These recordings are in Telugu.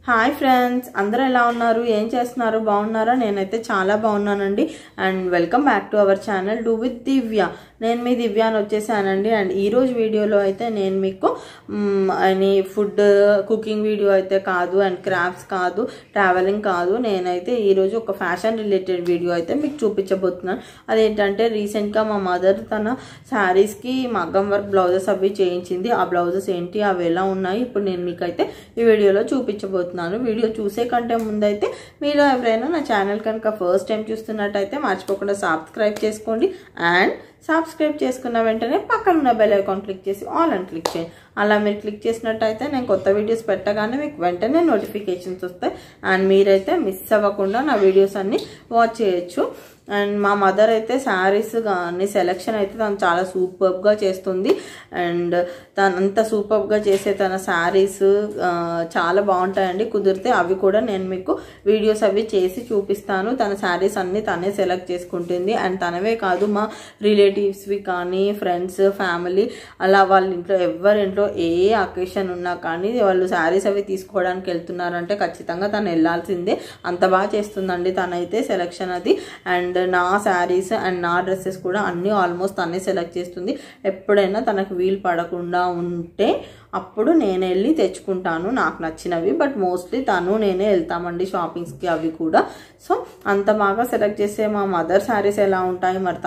హాయ్ ఫ్రెండ్స్, అందరూ ఎలా ఉన్నారు? ఏం చేస్తున్నారు? బాగున్నారా? నేనైతే చాలా బాగున్నానండి. And welcome back to our channel do with Divya. నేను మీ దివ్య అని వచ్చేసానండి. అండ్ ఈరోజు వీడియోలో అయితే నేను మీకు ఫుడ్ కుకింగ్ వీడియో అయితే కాదు, అండ్ క్రాఫ్ట్స్ కాదు, ట్రావెలింగ్ కాదు. నేనైతే ఈరోజు ఒక ఫ్యాషన్ రిలేటెడ్ వీడియో అయితే మీకు చూపించబోతున్నాను. అదేంటంటే రీసెంట్గా మా మదర్ తన శారీస్కి మగ్గం వర్క్ బ్లౌజెస్ అవి చేయించింది. ఆ బ్లౌజెస్ ఏంటి, అవి ఎలా ఉన్నాయి, ఇప్పుడు నేను మీకైతే ఈ వీడియోలో చూపించబోతున్నాను. వీడియో చూసే కంటే ముందైతే మీలో ఎవరైనా నా ఛానల్ కనుక ఫస్ట్ టైం చూస్తున్నట్టయితే మర్చిపోకుండా సబ్స్క్రైబ్ చేసుకోండి. అండ్ సబ్స్క్రైబ్ చేసుకున్న వెంటనే పక్కన ఉన్న బెల్ ఐకాన్ క్లిక్ చేసి ఆల్ అని క్లిక్ చేయండి. అలా మీరు క్లిక్ చేసినట్టయితే నేను కొత్త వీడియోస్ పెట్టగానే మీకు వెంటనే నోటిఫికేషన్స్ వస్తాయి. అండ్ మీరైతే మిస్ అవ్వకుండా నా వీడియోస్ అన్ని వాచ్ చేయొచ్చు. అండ్ మా మదర్ అయితే శారీస్ కానీ సెలెక్షన్ అయితే తను చాలా సూపర్గా చేస్తుంది. అండ్ తను అంత సూపర్గా చేసే తన శారీస్ చాలా బాగుంటాయండి. కుదిరితే అవి కూడా నేను మీకు వీడియోస్ అవి చేసి చూపిస్తాను. తన శారీస్ అన్నీ తనే సెలెక్ట్ చేసుకుంటుంది. అండ్ తనవే కాదు, మా రిలేటివ్స్వి కానీ, ఫ్రెండ్స్, ఫ్యామిలీ, అలా వాళ్ళ ఇంట్లో ఎవరింట్లో ఏ అకేషన్ ఉన్నా కానీ వాళ్ళు శారీస్ అవి తీసుకోవడానికి వెళ్తున్నారంటే ఖచ్చితంగా తను వెళ్ళాల్సిందే. అంత బాగా చేస్తుందండి తనైతే సెలెక్షన్ అది. అండ్ నా శారీస్ అండ్ నా డ్రెస్సెస్ కూడా అన్నీ ఆల్మోస్ట్ తనే సెలెక్ట్ చేస్తుంది. ఎప్పుడైనా తనకు వీలు పడకుండా ఉంటే అప్పుడు నేను వెళ్ళి తెచ్చుకుంటాను నాకు నచ్చినవి. బట్ మోస్ట్లీ నేనే వెళ్తామండి షాపింగ్స్కి అవి కూడా. సో అంత బాగా సెలెక్ట్ చేసే మా మదర్ శారీస్ ఎలా ఉంటాయి, మరి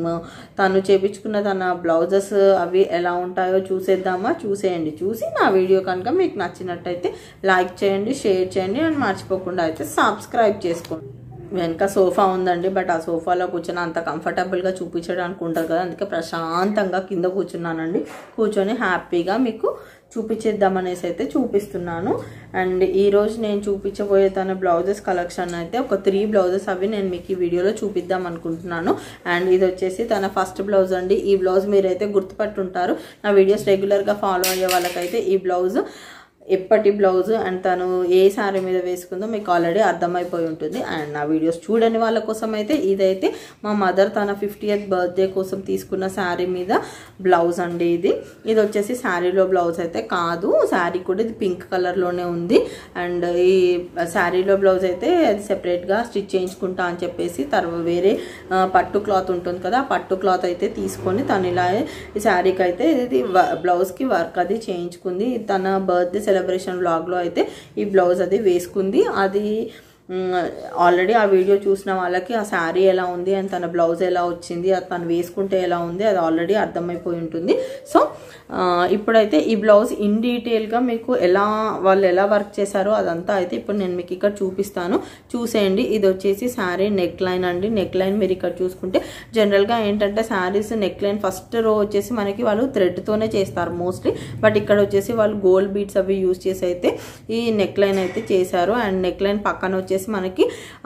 తను చేపించుకున్న తన బ్లౌజెస్ అవి ఎలా ఉంటాయో చూసేద్దామా? చూసేయండి. చూసి నా వీడియో కనుక మీకు నచ్చినట్టయితే లైక్ చేయండి, షేర్ చేయండి, అండ్ మర్చిపోకుండా అయితే సబ్స్క్రైబ్ చేసుకోండి. వెనక సోఫా ఉందండి, బట్ ఆ సోఫాలో కూర్చొని అంత కంఫర్టబుల్గా చూపించడానికి ఉంటుంది కదా, అందుకే ప్రశాంతంగా కింద కూర్చున్నానండి. కూర్చొని హ్యాపీగా మీకు చూపించేద్దామనేసి అయితే చూపిస్తున్నాను. అండ్ ఈరోజు నేను చూపించబోయే తన బ్లౌజెస్ కలెక్షన్ అయితే ఒక 3 బ్లౌజెస్ అవి నేను మీకు ఈ వీడియోలో చూపిద్దాం అనుకుంటున్నాను. అండ్ ఇది వచ్చేసి తన ఫస్ట్ బ్లౌజ్ అండి. ఈ బ్లౌజ్ మీరైతే గుర్తుపట్టుంటారు. నా వీడియోస్ రెగ్యులర్గా ఫాలో అయ్యే వాళ్ళకైతే ఈ బ్లౌజ్ ఎప్పటి బ్లౌజ్ అండ్ తను ఏ శారీ మీద వేసుకుందో మీకు ఆల్రెడీ అర్థమైపోయి ఉంటుంది. అండ్ నా వీడియోస్ చూడని వాళ్ళ కోసం అయితే ఇదైతే మా మదర్ తన 50th బర్త్డే కోసం తీసుకున్న శారీ మీద బ్లౌజ్ అండి. ఇది వచ్చేసి శారీలో బ్లౌజ్ అయితే కాదు, శారీ కూడా ఇది పింక్ కలర్లోనే ఉంది. అండ్ ఈ శారీలో బ్లౌజ్ అయితే అది సెపరేట్గా స్టిచ్ చేయించుకుంటా అని చెప్పేసి తర్వాత వేరే పట్టు క్లాత్ ఉంటుంది కదా, ఆ పట్టు క్లాత్ అయితే తీసుకొని తను ఇలా ఈ శారీకి అయితే ఇది బ్లౌజ్కి వర్క్ అది చేయించుకుంది. తన బర్త్డే సెలబ్రేషన్ వ్లాగ్లో అయితే ఈ బ్లౌజ్ అది వేసుకుంది. అది ఆల్రెడీ ఆ వీడియో చూసిన వాళ్ళకి ఆ శారీ ఎలా ఉంది అండ్ తన బ్లౌజ్ ఎలా వచ్చింది, అది తను వేసుకుంటే ఎలా ఉంది, అది ఆల్రెడీ అర్థమైపోయి ఉంటుంది. సో ఇప్పుడైతే ఈ బ్లౌజ్ ఇన్ డీటెయిల్గా మీకు వాళ్ళు ఎలా వర్క్ చేశారో అదంతా అయితే ఇప్పుడు నేను మీకు ఇక్కడ చూపిస్తాను. చూసేయండి. ఇది వచ్చేసి శారీ నెక్ లైన్ అండి. నెక్ లైన్ మీరు ఇక్కడ చూసుకుంటే జనరల్గా ఏంటంటే saris neck line first row వచ్చేసి మనకి వాళ్ళు థ్రెడ్తోనే చేస్తారు మోస్ట్లీ, బట్ ఇక్కడ వచ్చేసి వాళ్ళు గోల్డ్ బీడ్స్ అవి యూజ్ చేసి అయితే ఈ నెక్ లైన్ అయితే చేశారు. అండ్ నెక్ లైన్ పక్కన వచ్చేసి మనకి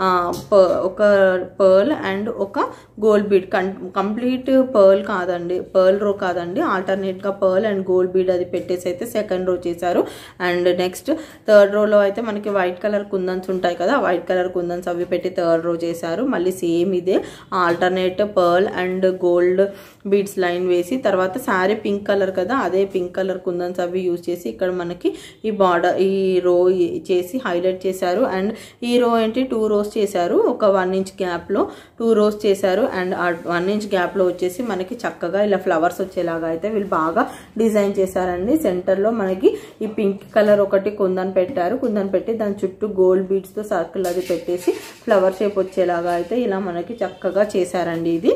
ఒక పర్ల్ అండ్ ఒక గోల్డ్ బీడ్, కంప్లీట్ పర్ల్ కాదండి, పర్ల్ రో కాదండి, ఆల్టర్నేట్గా పర్ల్ అండ్ గోల్డ్ బీడ్ అది పెట్టేసి అయితే సెకండ్ రో చేశారు. అండ్ నెక్స్ట్ థర్డ్ రోలో అయితే మనకి వైట్ కలర్ కుందన్స్ ఉంటాయి కదా, వైట్ కలర్ కుందన్స్ అవి పెట్టి థర్డ్ రో చేశారు. మళ్ళీ సేమ్ ఇదే alternate pearl and gold beads line వేసి తర్వాత శారీ పింక్ కలర్ కదా, అదే పింక్ కలర్ కుందన్స్ అవి యూజ్ చేసి ఇక్కడ మనకి ఈ బార్డర్ ఈ రో చేసి హైలైట్ చేశారు. అండ్ ఈ రో ఏంటి 2 రోస్ చేశారు, ఒక 1 ఇంచ్ గ్యాప్లో 2 రోస్ చేశారు. అండ్ ఆ 1 ఇంచ్ గ్యాప్లో వచ్చేసి మనకి చక్కగా ఇలా ఫ్లవర్స్ వచ్చేలాగా అయితే వీళ్ళు బాగా డిజైన్ చేశారండి. సెంటర్లో మనకి ఈ పింక్ కలర్ ఒకటి కుందన్ పెట్టారు, కుందన్ పెట్టి దాని చుట్టూ గోల్డ్ బీడ్స్తో సర్కిల్ అది పెట్టేసి ఫ్లవర్ షేప్ వచ్చేలాగా అయితే ఇలా మనకి చక్కగా చేశారండి. ఇది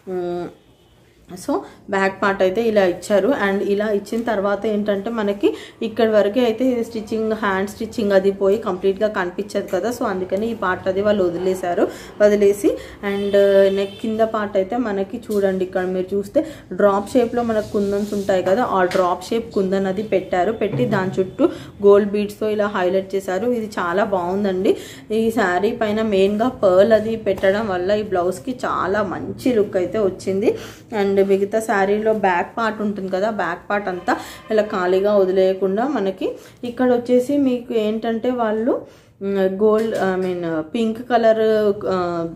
సో బ్యాక్ పార్ట్ అయితే ఇలా ఇచ్చారు. అండ్ ఇలా ఇచ్చిన తర్వాత ఏంటంటే మనకి ఇక్కడ వరకు అయితే స్టిచ్చింగ్ హ్యాండ్ స్టిచ్చింగ్ అది పోయి కంప్లీట్గా కనిపించదు కదా, సో అందుకని ఈ పార్ట్ అది వాళ్ళు వదిలేసి అండ్ నెక్ కింద పార్ట్ అయితే మనకి చూడండి, ఇక్కడ మీరు చూస్తే డ్రాప్ షేప్లో మనకు కుందన్స్ ఉంటాయి కదా, ఆ డ్రాప్ షేప్ కుందన్ అది పెట్టి దాని చుట్టూ గోల్డ్ బీడ్స్తో ఇలా హైలైట్ చేశారు. ఇది చాలా బాగుందండి. ఈ శారీ పైన మెయిన్గా పర్ల్ అది పెట్టడం వల్ల ఈ బ్లౌజ్కి చాలా మంచి లుక్ అయితే వచ్చింది. అండ్ మిగతా శారీలో బ్యాక్ పార్ట్ ఉంటుంది కదా, బ్యాక్ పార్ట్ అంతా ఇలా ఖాళీగా వదిలేయకుండా మనకి ఇక్కడ వచ్చేసి మీకు ఏంటంటే వాళ్ళు gold pink colour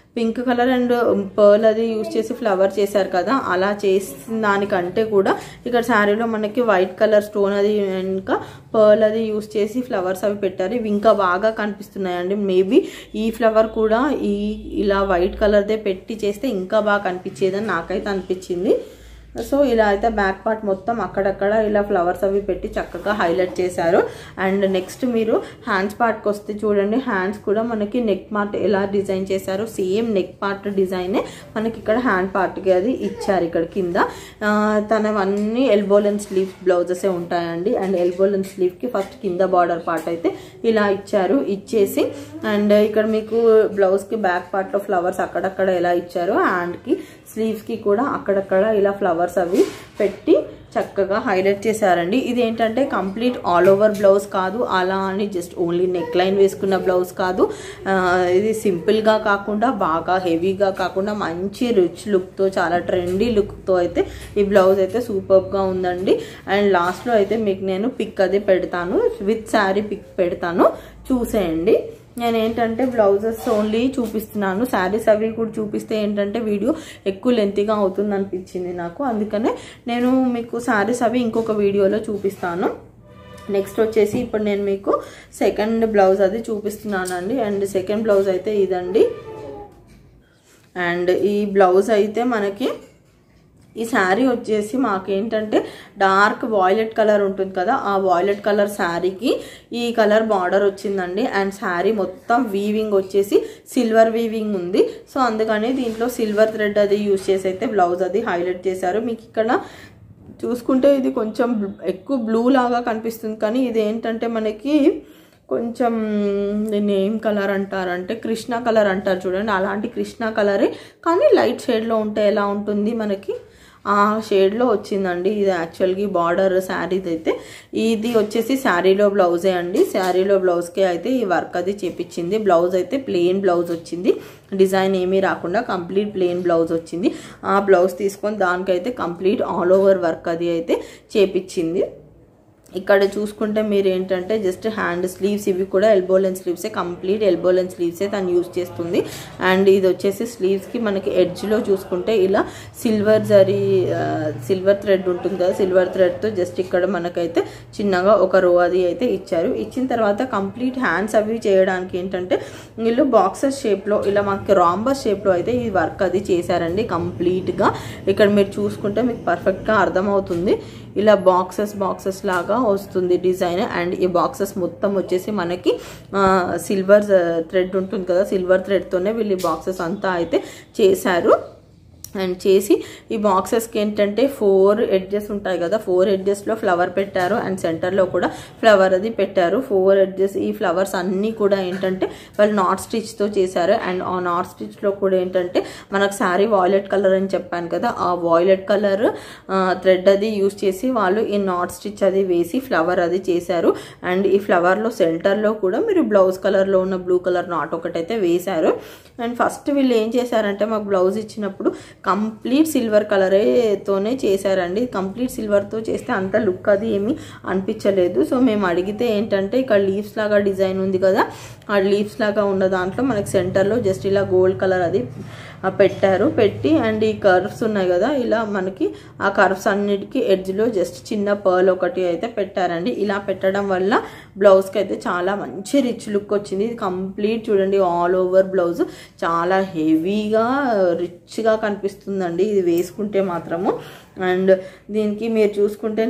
pink colour and pearl అది యూజ్ చేసి ఫ్లవర్ చేశారు కదా, అలా చేసిన దానికంటే కూడా ఇక్కడ శారీలో మనకి వైట్ కలర్ స్టోన్ అది ఇంకా పర్ల్ అది యూజ్ చేసి ఫ్లవర్స్ అవి పెట్టారు. ఇవి ఇంకా బాగా కనిపిస్తున్నాయండి. మేబీ ఈ ఫ్లవర్ కూడా ఇలా వైట్ కలర్దే పెట్టి చేస్తే ఇంకా బాగా కనిపించేదని నాకైతే అనిపించింది. సో ఇలా అయితే బ్యాక్ పార్ట్ మొత్తం అక్కడక్కడ ఇలా ఫ్లవర్స్ అవి పెట్టి చక్కగా హైలైట్ చేశారు. అండ్ నెక్స్ట్ మీరు హ్యాండ్స్ పార్ట్కి వస్తే చూడండి, హ్యాండ్స్ కూడా మనకి నెక్ పార్ట్ ఎలా డిజైన్ చేశారు, సేమ్ నెక్ పార్ట్ డిజైనే మనకి ఇక్కడ హ్యాండ్ పార్ట్కి అది ఇచ్చారు. ఇక్కడ కింద తనవన్నీ ఎల్బో లెంత్ స్లీవ్ బ్లౌజెసే ఉంటాయండి. అండ్ ఎల్బో లెంత్ స్లీవ్కి ఫస్ట్ కింద బార్డర్ పార్ట్ అయితే ఇలా ఇచ్చారు. ఇచ్చేసి అండ్ ఇక్కడ మీకు బ్లౌజ్కి బ్యాక్ పార్ట్లో ఫ్లవర్స్ అక్కడక్కడ ఎలా ఇచ్చారో హ్యాండ్కి స్లీవ్స్కి కూడా అక్కడక్కడ ఇలా ఫ్లవర్స్ అవి పెట్టి చక్కగా హైలైట్ చేశారండి. ఇది ఏంటంటే కంప్లీట్ ఆల్ ఓవర్ బ్లౌజ్ కాదు, అలా అని జస్ట్ ఓన్లీ నెక్ లైన్ వేసుకున్న బ్లౌజ్ కాదు. ఇది సింపుల్గా కాకుండా బాగా హెవీగా కాకుండా మంచి రిచ్ లుక్తో చాలా ట్రెండీ లుక్తో అయితే ఈ బ్లౌజ్ అయితే సూపర్గా ఉందండి. అండ్ లాస్ట్లో అయితే మీకు నేను పిక్ అది పెడతాను, విత్ శారీ పిక్ పెడతాను, చూసేయండి. నేను ఏంటంటే బ్లౌజెస్ ఓన్లీ చూపిస్తున్నాను, శారీస్ అవి కూడా చూపిస్తే ఏంటంటే వీడియో ఎక్కువ లెంతీగా అవుతుంది అనిపించింది నాకు. అందుకనే నేను మీకు శారీస్ అవి ఇంకొక వీడియోలో చూపిస్తాను. నెక్స్ట్ వచ్చేసి ఇప్పుడు నేను మీకు సెకండ్ బ్లౌజ్ అది చూపిస్తున్నానండి. అండ్ సెకండ్ బ్లౌజ్ అయితే ఇదండి. అండ్ ఈ బ్లౌజ్ అయితే మనకి ఈ శారీ వచ్చేసి మాకేంటంటే డార్క్ వాయిలెట్ కలర్ ఉంటుంది కదా, ఆ వాయిలెట్ కలర్ శారీకి ఈ కలర్ బార్డర్ వచ్చిందండి. అండ్ శారీ మొత్తం వీవింగ్ వచ్చేసి సిల్వర్ వీవింగ్ ఉంది. సో అందుకని దీంట్లో సిల్వర్ థ్రెడ్ అది యూజ్ చేసి అయితే బ్లౌజ్ అది హైలైట్ చేశారు. మీకు ఇక్కడ చూసుకుంటే ఇది కొంచెం ఎక్కువ బ్లూ లాగా కనిపిస్తుంది, కానీ ఇది ఏంటంటే మనకి కొంచెం దీన్ని ఏం కలర్ అంటారంటే కృష్ణ కలర్ అంటారు చూడండి, అలాంటి కృష్ణ కలరే కానీ లైట్ షేడ్లో ఉంటే ఎలా ఉంటుంది మనకి ఆ షేడ్లో వచ్చిందండి. ఇది యాక్చువల్గా బార్డర్ శారీది అయితే ఇది వచ్చేసి శారీలో బ్లౌజే అండి. శారీలో బ్లౌజ్కే అయితే ఈ వర్క్ అది చేపించింది. బ్లౌజ్ అయితే ప్లెయిన్ బ్లౌజ్ వచ్చింది, డిజైన్ ఏమీ రాకుండా కంప్లీట్ ప్లెయిన్ బ్లౌజ్ వచ్చింది. ఆ బ్లౌజ్ తీసుకొని దానికైతే కంప్లీట్ ఆల్ ఓవర్ వర్క్ అది అయితే చేపించింది. ఇక్కడ చూసుకుంటే మీరు ఏంటంటే జస్ట్ హ్యాండ్ స్లీవ్స్ ఇవి కూడా ఎల్బో లెంత్ స్లీవ్సే, కంప్లీట్ ఎల్బో లెంత్ స్లీవ్సే తను యూజ్ చేస్తుంది. అండ్ ఇది వచ్చేసి స్లీవ్స్కి మనకి ఎడ్జ్లో చూసుకుంటే ఇలా సిల్వర్ థ్రెడ్ ఉంటుంది కదా, సిల్వర్ థ్రెడ్తో జస్ట్ ఇక్కడ మనకైతే చిన్నగా ఒక రో అది అయితే ఇచ్చారు. ఇచ్చిన తర్వాత కంప్లీట్ హ్యాండ్స్ అవి చేయడానికి ఏంటంటే వీళ్ళు బాక్సెస్ షేప్లో ఇలా మనకి రాంబస్ షేప్లో అయితే ఈ వర్క్ అది చేశారండి కంప్లీట్గా. ఇక్కడ మీరు చూసుకుంటే మీకు పర్ఫెక్ట్గా అర్థమవుతుంది. ఇలా బాక్సెస్ లాగా వస్తుంది డిజైన్. అండ్ ఈ బాక్సెస్ మొత్తం వచ్చేసి మనకి సిల్వర్ థ్రెడ్ ఉంటుంది కదా, సిల్వర్ థ్రెడ్తోనే వీళ్ళు ఈ బాక్సెస్ అంతా అయితే చేశారు. అండ్ చేసి ఈ బాక్సెస్కి ఏంటంటే 4 ఎడ్జెస్ ఉంటాయి కదా, 4 ఎడ్జెస్లో ఫ్లవర్ పెట్టారు. అండ్ సెంటర్లో కూడా ఫ్లవర్ అది పెట్టారు. 4 ఎడ్జెస్ ఈ ఫ్లవర్స్ అన్నీ కూడా ఏంటంటే వాళ్ళు నాట్ స్టిచ్తో చేశారు. అండ్ ఆ నాట్ స్టిచ్లో కూడా ఏంటంటే మనకు శారీ వాయిలెట్ కలర్ అని చెప్పాను కదా, ఆ వాయిలెట్ కలర్ థ్రెడ్ అది యూజ్ చేసి వాళ్ళు ఈ నాట్ స్టిచ్ అది వేసి ఫ్లవర్ అది చేశారు. అండ్ ఈ ఫ్లవర్లో సెంటర్లో కూడా మీరు బ్లౌజ్ కలర్లో ఉన్న బ్లూ కలర్ నాట్ ఒకటైతే వేశారు. అండ్ ఫస్ట్ వీళ్ళు ఏం చేశారంటే మాకు బ్లౌజ్ ఇచ్చినప్పుడు కంప్లీట్ సిల్వర్ కలరేతోనే చేశారండి. కంప్లీట్ సిల్వర్తో చేస్తే అంత లుక్ అది ఏమీ అనిపించలేదు. సో మేము అడిగితే ఏంటంటే ఇక్కడ లీవ్స్ లాగా డిజైన్ ఉంది కదా, ఆ లీవ్స్ లాగా ఉన్న దాంట్లో మనకి సెంటర్లో జస్ట్ ఇలా గోల్డ్ కలర్ అది పెట్టారు. పెట్టి అండ్ ఈ కర్వ్స్ ఉన్నాయి కదా, ఇలా మనకి ఆ కర్వ్స్ అన్నిటికీ ఎడ్జ్లో జస్ట్ చిన్న పర్ల్ ఒకటి అయితే పెట్టారండి. ఇలా పెట్టడం వల్ల బ్లౌజ్కి అయితే చాలా మంచి రిచ్ లుక్ వచ్చింది. ఇది కంప్లీట్ చూడండి ఆల్ ఓవర్ బ్లౌజ్ చాలా హెవీగా రిచ్గా కనిపిస్తుందండి ఇది వేసుకుంటే మాత్రము. అండ్ దీనికి మీరు చూసుకుంటే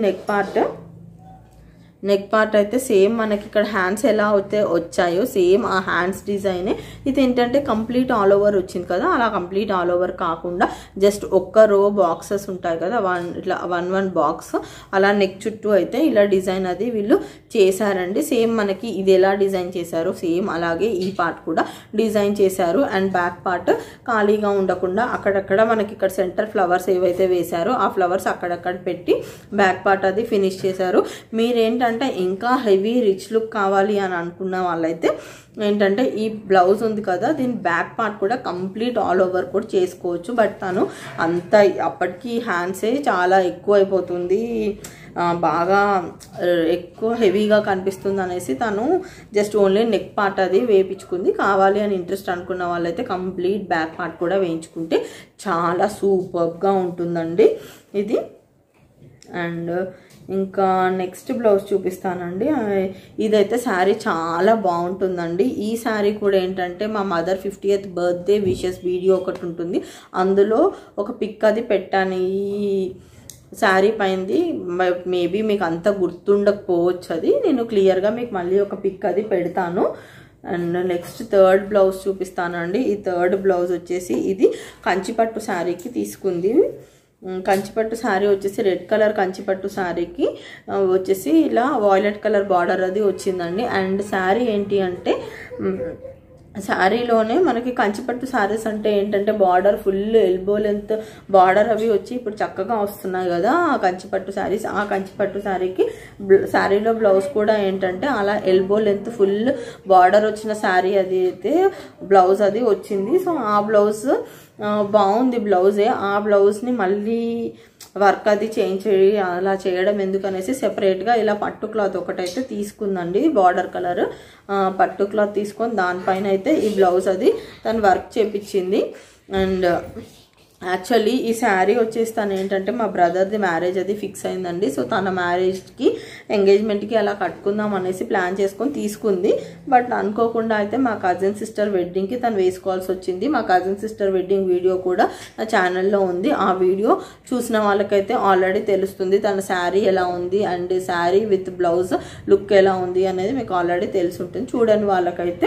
నెక్ పార్ట్ అయితే సేమ్ మనకి ఇక్కడ హ్యాండ్స్ ఎలా అయితే వచ్చాయో సేమ్ ఆ హ్యాండ్స్ డిజైనే. ఇది ఏంటంటే కంప్లీట్ ఆల్ ఓవర్ వచ్చింది కదా, అలా కంప్లీట్ ఆల్ ఓవర్ కాకుండా జస్ట్ ఒక్క రో బాక్సెస్ ఉంటాయి కదా, ఇట్లా వన్ బాక్స్ అలా నెక్ చుట్టూ అయితే ఇలా డిజైన్ అది వీళ్ళు చేశారండి. సేమ్ మనకి ఇది ఎలా డిజైన్ చేశారో సేమ్ అలాగే ఈ పార్ట్ కూడా డిజైన్ చేశారు. అండ్ బ్యాక్ పార్ట్ ఖాళీగా ఉండకుండా అక్కడక్కడ మనకి ఇక్కడ సెంటర్ ఫ్లవర్స్ ఏవైతే వేశారో ఆ ఫ్లవర్స్ అక్కడక్కడ పెట్టి బ్యాక్ పార్ట్ అది ఫినిష్ చేశారు. మీరేంటంటే ఇంకా హెవీ రిచ్ లుక్ కావాలి అని అనుకున్న వాళ్ళైతే ఏంటంటే ఈ బ్లౌజ్ ఉంది కదా, దీని బ్యాక్ పార్ట్ కూడా కంప్లీట్ ఆల్ ఓవర్ కూడా చేసుకోవచ్చు. బట్ తను అంత అప్పటికి హ్యాండ్సే చాలా ఎక్కువ అయిపోతుంది, బాగా ఎక్కువ హెవీగా కనిపిస్తుంది అనేసి తను జస్ట్ ఓన్లీ నెక్ పార్ట్ అది వేయించుకుంది. కావాలి అని ఇంట్రెస్ట్ అనుకున్న వాళ్ళైతే కంప్లీట్ బ్యాక్ పార్ట్ కూడా వేయించుకుంటే చాలా సూపర్గా ఉంటుందండి ఇది. అండ్ ఇంకా నెక్స్ట్ బ్లౌజ్ చూపిస్తానండి. ఇదైతే శారీ చాలా బాగుంటుందండి. ఈ శారీ కూడా ఏంటంటే మా mother 50th birthday wishes video ఒకటి ఉంటుంది, అందులో ఒక పిక్ అది పెట్టాను ఈ శారీ పైంది. మేబీ మీకు అంత గుర్తుండకపోవచ్చు, అది నేను క్లియర్గా మీకు మళ్ళీ ఒక పిక్ అది పెడతాను. అండ్ నెక్స్ట్ థర్డ్ బ్లౌజ్ చూపిస్తానండి. ఈ థర్డ్ బ్లౌజ్ వచ్చేసి ఇది కంచిపట్టు శారీకి తీసుకుంది. కంచిపట్టు శారీ వచ్చేసి రెడ్ కలర్ కంచిపట్టు శారీకి వచ్చేసి ఇలా వాయిలెట్ కలర్ బార్డర్ అది వచ్చిందండి. అండ్ శారీ ఏంటి అంటే శారీలోనే మనకి కంచిపట్టు శారీస్ అంటే ఏంటంటే border full elbow length border అవి వచ్చి ఇప్పుడు చక్కగా వస్తున్నాయి కదా కంచిపట్టు శారీస్. ఆ కంచిపట్టు శారీకి శారీలో బ్లౌజ్ కూడా ఏంటంటే అలా ఎల్బో లెంత్ ఫుల్ బార్డర్ వచ్చిన శారీ అది అయితే బ్లౌజ్ అది వచ్చింది. సో ఆ బ్లౌజ్ బాగుంది బ్లౌజే. ఆ బ్లౌజ్ని మళ్ళీ వర్క్ అది చేంజ్ అలా చేయడం ఎందుకనేసి సెపరేట్గా ఇలా పట్టు క్లాత్ ఒకటైతే తీసుకుందండి, బార్డర్ కలర్ పట్టు క్లాత్ తీసుకొని దానిపైన అయితే ఈ బ్లౌజ్ అది తను వర్క్ చేపించింది. అండ్ యాక్చువల్లీ ఈ శారీ వచ్చేసి తను ఏంటంటే మా బ్రదర్ది మ్యారేజ్ అది ఫిక్స్ అయిందండి. సో తన మ్యారేజ్కి ఎంగేజ్మెంట్కి అలా కట్టుకుందాం అనేసి ప్లాన్ చేసుకొని తీసుకుంది. బట్ అనుకోకుండా అయితే మా కజిన్ సిస్టర్ వెడ్డింగ్కి తను వేసుకోవాల్సి వచ్చింది. మా కజిన్ సిస్టర్ వెడ్డింగ్ వీడియో కూడా నా ఛానల్లో ఉంది. ఆ వీడియో చూసిన వాళ్ళకైతే ఆల్రెడీ తెలుస్తుంది తన శారీ ఎలా ఉంది and saree with blouse look ఎలా ఉంది అనేది మీకు ఆల్రెడీ తెలిసి ఉంటుంది. చూడని వాళ్ళకైతే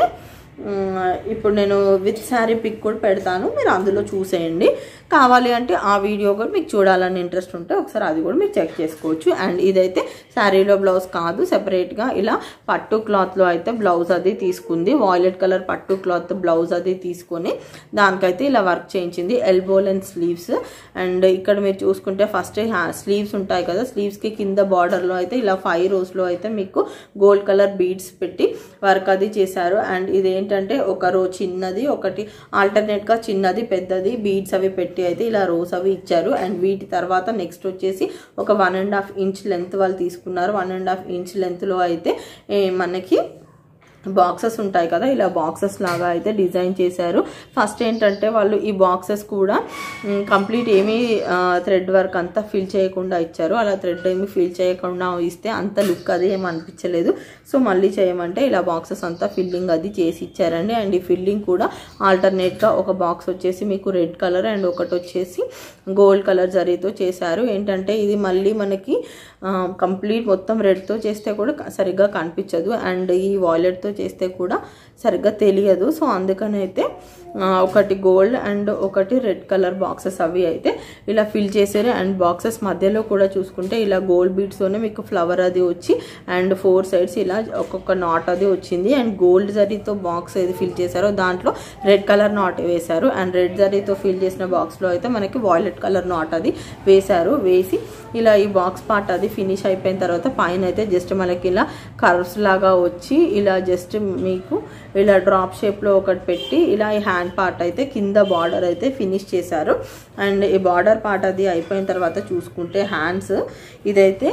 ఇప్పుడు నేను విత్ శారీ పిక్ కూడా పెడతాను, మీరు అందులో చూసేయండి. కావాలి అంటే ఆ వీడియో కూడా మీకు చూడాలని ఇంట్రెస్ట్ ఉంటే ఒకసారి అది కూడా మీరు చెక్ చేసుకోవచ్చు. అండ్ ఇదైతే శారీలో బ్లౌజ్ కాదు, సెపరేట్గా ఇలా పట్టు క్లాత్లో అయితే బ్లౌజ్ అది తీసుకుంది. వాయిలెట్ కలర్ పట్టు క్లాత్ బ్లౌజ్ అది తీసుకొని దానికైతే ఇలా వర్క్ చేయించింది. Elbow length sleeves. అండ్ ఇక్కడ మీరు చూసుకుంటే ఫస్ట్ స్లీవ్స్ ఉంటాయి కదా, స్లీవ్స్కి కింద బార్డర్లో అయితే ఇలా 5 రోస్లో అయితే మీకు గోల్డ్ కలర్ బీడ్స్ పెట్టి వర్క్ అది చేశారు. అండ్ ఇదేంటంటే ఒక రో చిన్నది, ఒకటి ఆల్టర్నేట్గా చిన్నది పెద్దది బీడ్స్ అవి పెట్టి అయితే ఇలా రోస్ అవి ఇచ్చారు. అండ్ వీటి తర్వాత నెక్స్ట్ వచ్చేసి ఒక 1.5 ఇంచ్ లెంత్ వాళ్ళు తీసుకున్నారు. 1.5 ఇంచ్ లెంత్లో అయితే మనకి బాక్సెస్ ఉంటాయి కదా, ఇలా బాక్సెస్ లాగా అయితే డిజైన్ చేశారు. ఫస్ట్ ఏంటంటే వాళ్ళు ఈ బాక్సెస్ కూడా కంప్లీట్ ఏమీ థ్రెడ్ వర్క్ అంతా ఫిల్ చేయకుండా ఇచ్చారు. అలా థ్రెడ్ ఏమి ఫిల్ చేయకుండా ఇస్తే అంత లుక్ అది ఏమి అనిపించలేదు. సో మళ్ళీ చేయమంటే ఇలా బాక్సెస్ అంతా ఫిల్లింగ్ అది చేసి ఇచ్చారండి. అండ్ ఈ ఫిల్లింగ్ కూడా ఆల్టర్నేట్గా ఒక బాక్స్ వచ్చేసి మీకు రెడ్ కలర్ అండ్ ఒకటి వచ్చేసి గోల్డ్ కలర్ జరీతో చేశారు. ఏంటంటే ఇది మళ్ళీ మనకి కంప్లీట్ మొత్తం రెడ్తో చేస్తే కూడా సరిగ్గా కనిపించదు అండ్ ఈ వాయిలెట్తో చేస్తే కూడా సరిగ్గా తెలియదు. సో అందుకని అయితే ఒకటి గోల్డ్ అండ్ ఒకటి రెడ్ కలర్ బాక్సెస్ అవి అయితే ఇలా ఫిల్ చేశారు. అండ్ బాక్సెస్ మధ్యలో కూడా చూసుకుంటే ఇలా గోల్డ్ బీడ్స్తోనే మీకు ఫ్లవర్ అది వచ్చి అండ్ 4 సైడ్స్ ఇలా ఒక్కొక్క నాట్ అది వచ్చింది. అండ్ గోల్డ్ జరీతో బాక్స్ ఏది ఫిల్ చేశారో దాంట్లో రెడ్ కలర్ నాట్ వేశారు. అండ్ రెడ్ జరీతో ఫిల్ చేసిన బాక్స్లో అయితే మనకి వాయిలెట్ కలర్ నాట్ అది వేశారు. వేసి ఇలా ఈ బాక్స్ పార్ట్ అది ఫినిష్ అయిపోయిన తర్వాత పైన అయితే జస్ట్ మనకి ఇలా కర్వ్స్ లాగా వచ్చి ఇలా జస్ట్ మీకు ఇలా డ్రాప్ షేప్లో ఒకటి పెట్టి ఇలా ఈ హ్యాండ్ పార్ట్ అయితే కింద బార్డర్ అయితే ఫినిష్ చేశారు. అండ్ ఈ బార్డర్ పార్ట్ అది అయిపోయిన తర్వాత చూసుకుంటే హ్యాండ్స్ ఇదైతే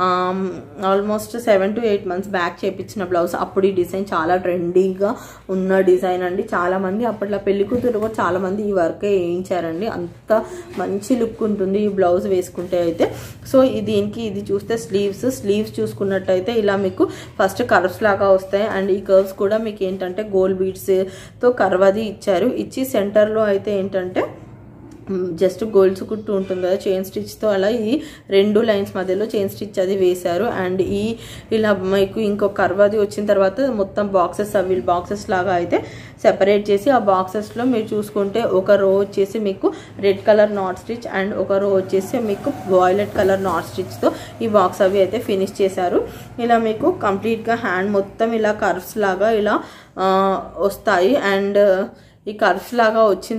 ఆల్మోస్ట్ 7 to 8 months బ్యాక్ చేయించిన బ్లౌజ్. అప్పుడు ఈ డిజైన్ చాలా ట్రెండీగా ఉన్న డిజైన్ అండి. చాలామంది అప్పట్లో పెళ్లి కూతురు కూడా చాలామంది ఈ వర్కే వేయించారండి. అంత మంచి లుక్ ఉంటుంది ఈ బ్లౌజ్ వేసుకుంటే అయితే. సో దీనికి ఇది చూస్తే స్లీవ్స్ చూసుకున్నట్టయితే ఇలా మీకు ఫస్ట్ కర్వ్స్ లాగా వస్తాయి. అండ్ ఈ కర్వ్స్ కూడా మీకు ఏంటంటే గోల్డ్ బీడ్స్తో కర్వ్ అది ఇచ్చారు. ఇచ్చి సెంటర్లో అయితే ఏంటంటే జస్ట్ గోల్డ్స్ కుట్టు ఉంటుంది కదా చైన్ స్టిచ్తో, అలా ఈ 2 లైన్స్ మధ్యలో చైన్ స్టిచ్ అది వేశారు. అండ్ ఈ ఇలా మీకు ఇంకొక కర్వ్ అది వచ్చిన తర్వాత మొత్తం బాక్సెస్ లాగా అయితే సెపరేట్ చేసి ఆ బాక్సెస్లో మీరు చూసుకుంటే ఒక రో వచ్చేసి మీకు red colour knot stitch and ఒక రో వచ్చేసి మీకు వాయిలెట్ కలర్ నాట్ స్టిచ్తో ఈ బాక్స్ అవి అయితే ఫినిష్ చేశారు. ఇలా మీకు కంప్లీట్గా హ్యాండ్ మొత్తం ఇలా కర్వ్స్ లాగా ఇలా వస్తాయి. అండ్ ఈ కర్వ్స్ లాగా వచ్చిన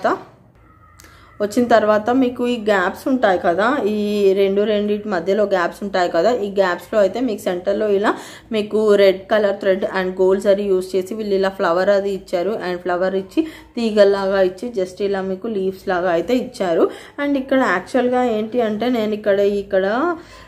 తర్వాత మీకు ఈ గ్యాప్స్ ఉంటాయి కదా, ఈ రెండింటి మధ్యలో గ్యాప్స్ ఉంటాయి కదా, ఈ గ్యాప్స్లో అయితే మీకు సెంటర్లో ఇలా మీకు red colour thread and gold zari use చేసి వీళ్ళు ఇలా ఫ్లవర్ అది ఇచ్చారు. అండ్ ఫ్లవర్ ఇచ్చి తీగల్లాగా ఇచ్చి జస్ట్ ఇలా మీకు లీవ్స్ లాగా అయితే ఇచ్చారు. అండ్ ఇక్కడ యాక్చువల్గా ఏంటి అంటే నేను ఇక్కడ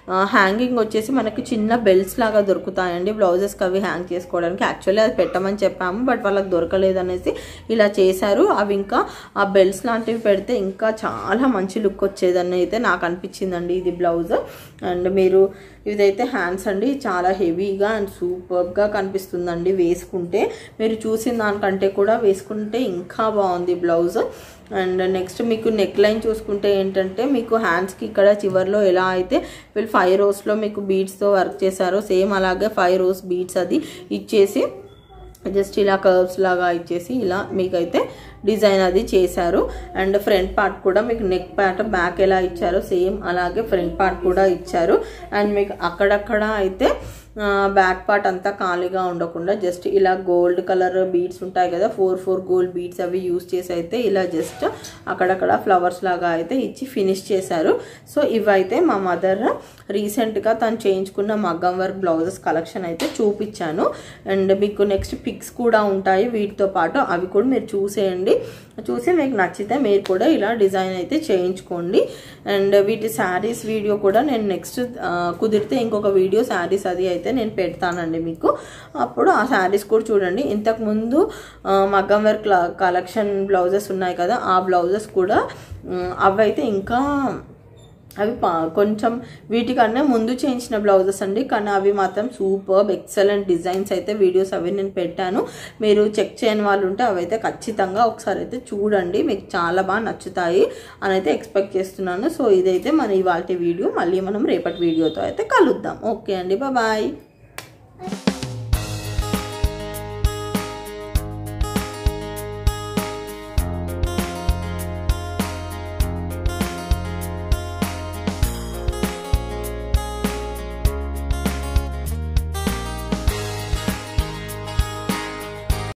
హ్యాంగింగ్ వచ్చేసి మనకి చిన్న బెల్ట్స్ లాగా దొరుకుతాయండి బ్లౌజెస్కి అవి హ్యాంగ్ చేసుకోవడానికి. యాక్చువల్లీ అది పెట్టమని చెప్పాము బట్ వాళ్ళకి దొరకలేదు అనేసి ఇలా చేశారు. అవి ఇంకా ఆ బెల్ట్స్ లాంటివి పెడితే ఇంకా చాలా మంచి లుక్ వచ్చేదని అయితే నాకు అనిపించిందండి ఇది బ్లౌజ్. అండ్ మీరు ఇదైతే హ్యాండ్స్ అండి చాలా హెవీగా అండ్ సూపర్గా కనిపిస్తుందండి వేసుకుంటే. మీరు చూసిన దానికంటే కూడా వేసుకుంటే ఇంకా బాగుంది బ్లౌజ్. అండ్ నెక్స్ట్ మీకు నెక్ లైన్ చూసుకుంటే ఏంటంటే మీకు హ్యాండ్స్కి ఇక్కడ చివర్లో ఎలా అయితే వీళ్ళు 5 రోస్లో మీకు బీడ్స్తో వర్క్ చేశారో సేమ్ అలాగే 5 రోస్ బీడ్స్ అది ఇచ్చేసి జస్ట్ ఇలా కర్వ్స్ లాగా ఇచ్చేసి ఇలా మీకైతే డిజైన్ అది చేశారు. అండ్ ఫ్రంట్ పార్ట్ కూడా మీకు నెక్ పార్ట్ బ్యాక్ ఎలా ఇచ్చారో సేమ్ అలాగే ఫ్రంట్ పార్ట్ కూడా ఇచ్చారు. అండ్ మీకు అక్కడక్కడ అయితే బ్యాక్ పార్ట్ అంతా ఖాళీగా ఉండకుండా జస్ట్ ఇలా గోల్డ్ కలర్ బీడ్స్ ఉంటాయి కదా 4 గోల్డ్ బీడ్స్ అవి యూజ్ చేసి అయితే ఇలా జస్ట్ అక్కడక్కడ ఫ్లవర్స్ లాగా అయితే ఇచ్చి ఫినిష్ చేశారు. సో ఇవైతే మా మదర్ రీసెంట్గా తను చేయించుకున్న మగ్గం వర్క్ బ్లౌజెస్ కలెక్షన్ అయితే చూపించాను. అండ్ మీకు నెక్స్ట్ పిక్స్ కూడా ఉంటాయి వీటితో పాటు, అవి కూడా మీరు చూసేయండి. చూసి మీకు నచ్చితే మీరు కూడా ఇలా డిజైన్ అయితే చేయించుకోండి. అండ్ వీటి శారీస్ వీడియో కూడా నేను నెక్స్ట్ కుదిరితే ఇంకొక వీడియో శారీస్ అది అయితే నేను పెడతానండి మీకు. అప్పుడు ఆ శారీస్ కూడా చూడండి. ఇంతకుముందు మగ్గం వర్క్ కలెక్షన్ బ్లౌజెస్ ఉన్నాయి కదా ఆ బ్లౌజెస్ కూడా అవైతే ఇంకా అవి కొంచెం వీటికన్నా ముందు చేయించిన బ్లౌజెస్ అండి. కానీ అవి మాత్రం సూపర్ ఎక్సలెంట్ డిజైన్స్ అయితే వీడియోస్ అవి నేను పెట్టాను. మీరు చెక్ చేయని వాళ్ళు ఉంటే అవైతే ఖచ్చితంగా ఒకసారి అయితే చూడండి, మీకు చాలా బాగా నచ్చుతాయి అని అయితే ఎక్స్పెక్ట్ చేస్తున్నాను. సో ఇదైతే మన ఇవాళ వీడియో. మళ్ళీ మనం రేపటి వీడియోతో అయితే కలుద్దాం. ఓకే అండి, బాయ్.